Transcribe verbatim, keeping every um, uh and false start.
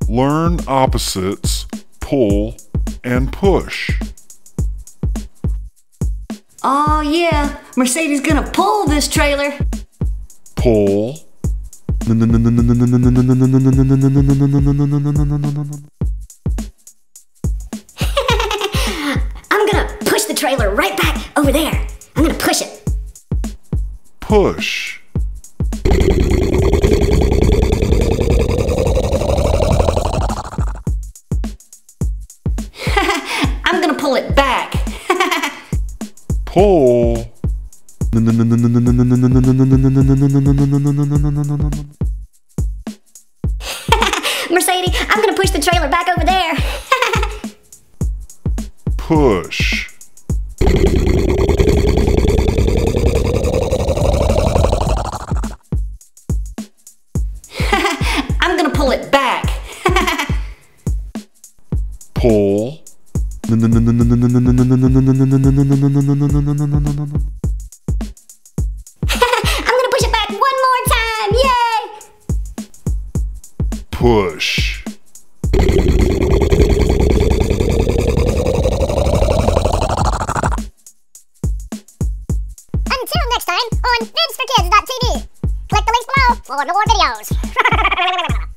Learn opposites, pull and push. Oh yeah, Mercedes gonna pull this trailer. Pull. I'm gonna push the trailer right back over there. I'm gonna push it. Push. I'm gonna pull it back. Pull. Mercedes, I'm gonna push the trailer back over there. Push. I'm gonna pull it back. Pull. I'm gonna push it back one more time. Yay! Push. Until next time on vids for kids dot t v. Click the links below for more videos.